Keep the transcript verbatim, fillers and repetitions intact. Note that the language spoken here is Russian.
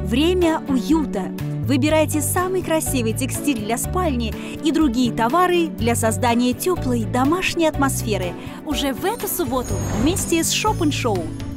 Время уюта. Выбирайте самый красивый текстиль для спальни и другие товары для создания теплой домашней атмосферы уже в эту субботу вместе с Шоп энд Шоу.